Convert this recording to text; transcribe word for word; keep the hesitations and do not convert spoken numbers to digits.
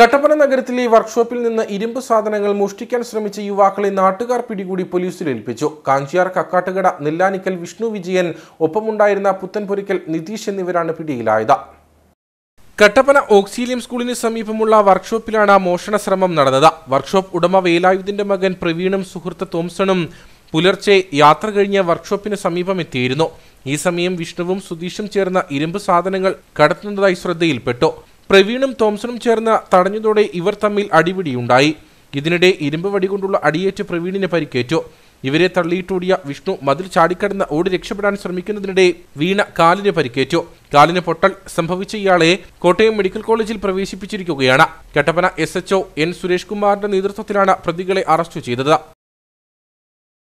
കട്ടപ്പന നഗരത്തിലെ വർക്ക്ഷോപ്പിൽ നിന്ന് ഇരുമ്പ് സാധനങ്ങൾ മോഷ്ടിക്കാൻ ശ്രമിച്ച യുവാക്കളെ നാട്ടുകാർ പിടികൂടി പോലീസിൽ ഏൽപ്പിച്ചു. കാഞ്ചിയാർ കക്കാട്ടുകട നെല്ലാനിക്കൽ വിഷ്ണു വിജയൻ, ഒപ്പമുണ്ടായിരുന്ന പുത്തൻപുരിക്കൽ നിതീഷ് എന്നിവരാണ് പിടിയിലായത്. കട്ടപ്പന ഓക്സിലിയം സ്കൂളിന് സമീപമുള്ള വർക്ക്ഷോപ്പിലാണ് മോഷണ ശ്രമം നടന്നത്. വർക്ക്ഷോപ്പ് ഉടമ വേലായുധന്റെ മകൻ പ്രവീണും സുഹൃത്ത് തോംസണും പുലർച്ചെ യാത്ര കഴിഞ്ഞ് വർക്ക്ഷോപ്പിന് സമീപം എത്തിയിരുന്നു. ഈ സമയം വിഷ്ണുവും സുധീഷും ചേർന്ന ഇരുമ്പ് സാധനങ്ങൾ കടത്തുന്നതായി ശ്രദ്ധയിൽപ്പെട്ടു. പ്രവീണും തോംസണും ചേർന്ന് തടഞ്ഞതോടെ ഇവർ തമ്മിൽ അടിപിടിയുണ്ടായി. ഇതിനിടെ ഇരുമ്പ് വടികൊണ്ടുള്ള അടിയേറ്റ് പ്രവീണിന് പരിക്കേറ്റു. ഇവരെ തള്ളിയിട്ടോടിയ വിഷ്ണു മതിൽ ചാടിക്കടന്ന് ഓടി രക്ഷപ്പെടാൻ ശ്രമിക്കുന്നതിനിടെ വീണ കാലിന് പരിക്കേറ്റു. കാലിന് പൊട്ടൽ സംഭവിച്ച ഇയാളെ കോട്ടയം മെഡിക്കൽ കോളേജിൽ പ്രവേശിപ്പിച്ചിരിക്കുകയാണ്. Kattappana S H O N Suresh കുമാറിന്റെ നേതൃത്വത്തിലാണ് പ്രതികളെ അറസ്റ്റ് ചെയ്തത്.